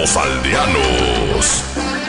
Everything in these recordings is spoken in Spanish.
Los Aldeanos.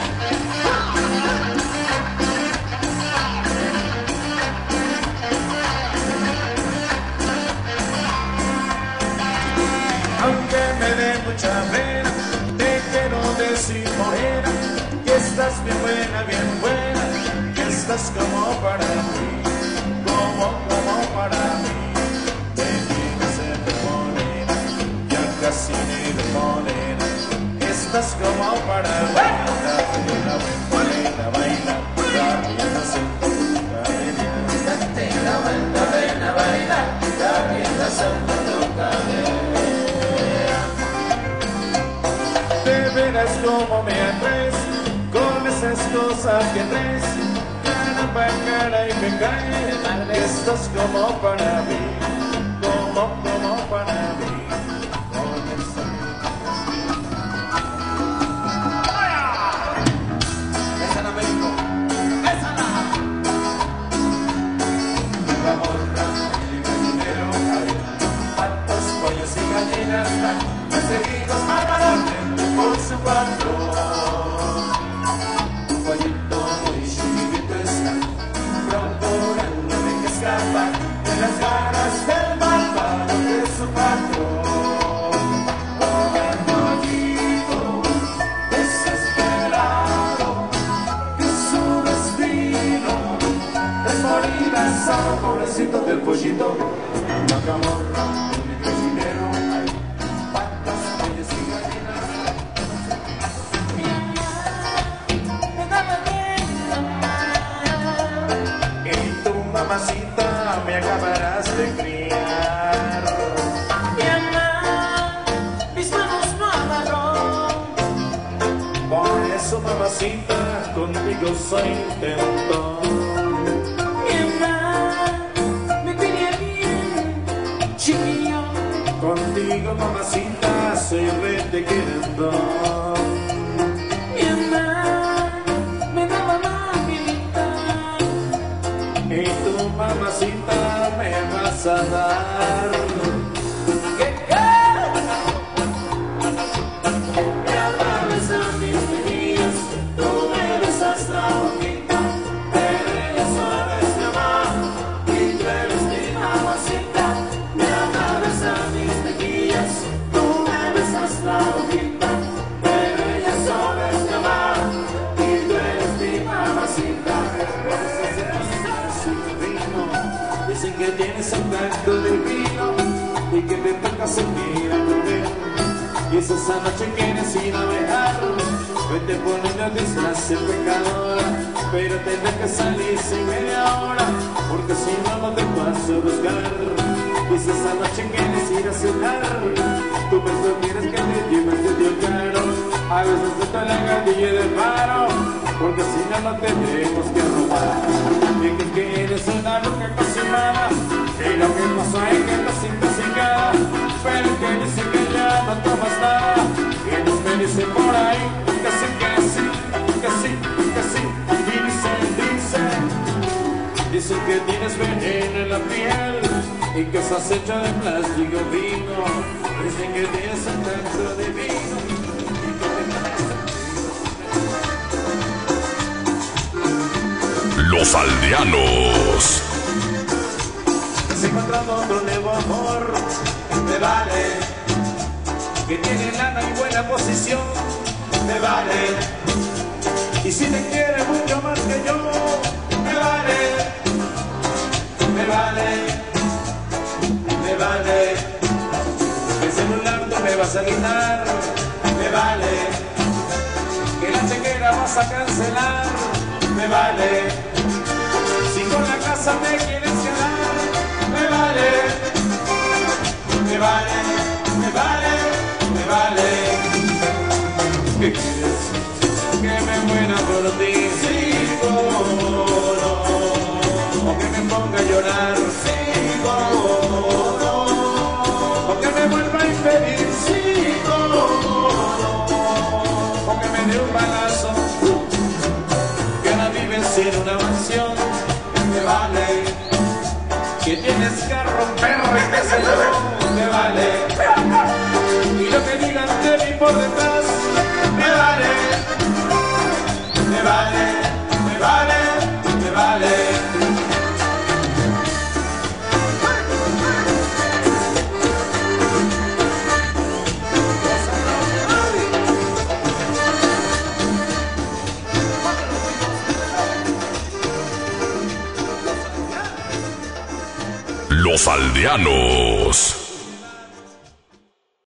Aunque me dé mucha pena, te quiero decir, morena, que estás bien buena, que estás como para mí, como para mí. Te tienes ser morena, ya casi ni de morena, estás como para mí. Date una buena baila, date una santa cadena, date una buena baila, date una santa cadena. Verás como me atraes con esas cosas que traes, cara para cara y me cae. Estás como para mí, como para mí. Con esa la México, esa la morra, el gallinero, patos, pollos y gallinas, perseguidos al balón por su patrón. Un pollito muy chiquito está procurando de que escapar de las ganas del malvado de su patrón. El pollito desesperado, que su destino es morir asado. Pobrecito del pollito, la camorra, el gallinero, patas, pollos y gallinas. Mamacita, me acabarás de criar. Mi mamá, mis manos no amarró. Por eso, mamacita, contigo soy intentón. Mi mamá, me tiene bien, chiquillo. Contigo, mamacita, soy rey de querendón. Mi mamá, me daba mamita. Y tú, mamacita, me vas a dar. ¿Qué? Me amabas a mis mejillas, tú me besas la boquita, pero ella solo es mi mamá y tú eres mi mamacita. Me amabas a mis mejillas, tú me besas la boquita, pero ella solo es mi mamá y tú eres mi mamacita. Dicen que tienes un canto divino y que te toca sentir a morir. Y si esa noche quieres ir a dejar, vete poniendo disfraz de pecadora, pero tendrás que salir sin media hora, porque si no, no te paso a buscar. Y si esa noche quieres ir a cenar, tú pensó quieres que te lleves de Dios caro. A veces te está la gatilla de paro, porque si no, no tendremos que robar. Dicen que eres una loca cocinada, y lo que pasó es que estás intoxicada, pero que dice que ya no tomas nada. Y ellos me dicen por ahí que sí, que sí, que sí, que sí. Dicen que tienes veneno en la piel y que estás hecho de plástico vino. Dicen que tienes un canto divino y que te Los Aldeanos. Has encontrado otro nuevo amor, me vale. Que tiene lana y buena posición, me vale. Y si te quiere mucho más que yo, me vale. Me vale, me vale. El celular tú me vas a quitar, me vale. Que la chequera vas a cancelar, me vale. Si con la casa te quieres quedar, me vale. Me vale, me vale, me vale. ¿Qué quieres? Que me muera por ti, sí, no. O que me ponga a llorar, sí, no. O que me vuelva a impedir, sí, no. O que me dé un balazo, que ahora vives en una mansión, me vale. Que tienes carro, perro y qué sé yo, me vale. Y lo que digan de mí por detrás, vale, me vale, me vale, me vale. Los Aldeanos.